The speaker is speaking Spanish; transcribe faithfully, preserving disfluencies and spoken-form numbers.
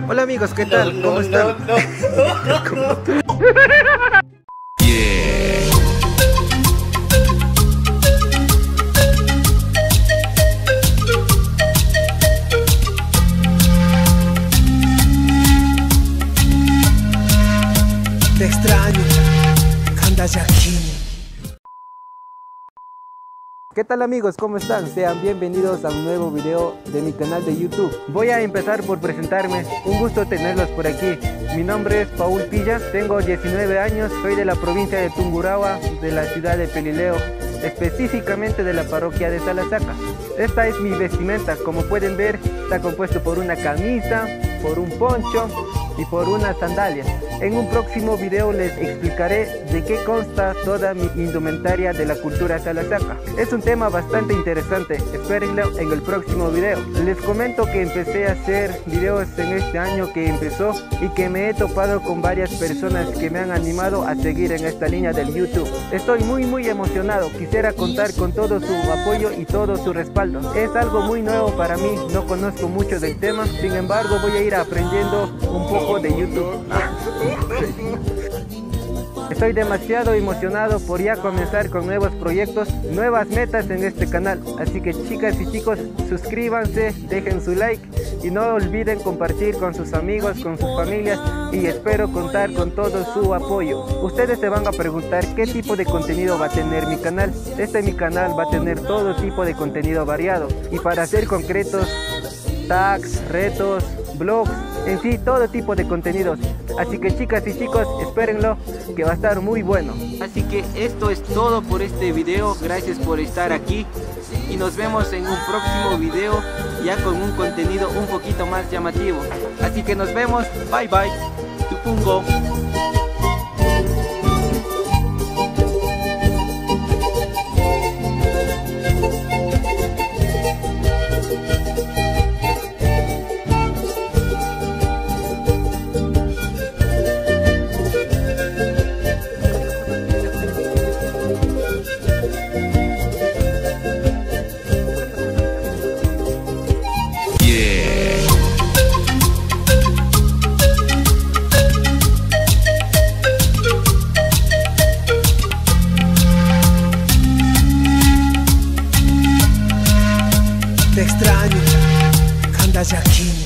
Hola amigos, ¿qué tal? ¿Cómo están? Yeah. Te extraño, Kandayaki. ¿Qué tal amigos? ¿Cómo están? Sean bienvenidos a un nuevo video de mi canal de YouTube. Voy a empezar por presentarme. Un gusto tenerlos por aquí. Mi nombre es Paul Pillas, tengo diecinueve años, soy de la provincia de Tungurahua, de la ciudad de Pelileo, específicamente de la parroquia de Salasaca. Esta es mi vestimenta, como pueden ver, está compuesto por una camisa, por un poncho y por una sandalia. En un próximo video les explicaré de qué consta toda mi indumentaria de la cultura Salasaca. Es un tema bastante interesante, espérenlo en el próximo video. Les comento que empecé a hacer videos en este año que empezó y que me he topado con varias personas que me han animado a seguir en esta línea del YouTube. Estoy muy muy emocionado, quisiera contar con todo su apoyo y todo su respaldo. Es algo muy nuevo para mí, no conozco mucho del tema, sin embargo voy a ir aprendiendo un poco de YouTube. Estoy demasiado emocionado por ya comenzar con nuevos proyectos, nuevas metas en este canal. Así que chicas y chicos, suscríbanse, dejen su like y no olviden compartir con sus amigos, con sus familias, y espero contar con todo su apoyo. Ustedes se van a preguntar qué tipo de contenido va a tener mi canal. Este mi canal va a tener todo tipo de contenido variado, y para ser concretos, tags, retos, vlogs, en sí todo tipo de contenidos. Así que chicas y chicos, espérenlo, que va a estar muy bueno. Así que esto es todo por este video. Gracias por estar aquí y nos vemos en un próximo video ya con un contenido un poquito más llamativo. Así que nos vemos, bye bye, Tupungo. Te extraño, Kandayaki.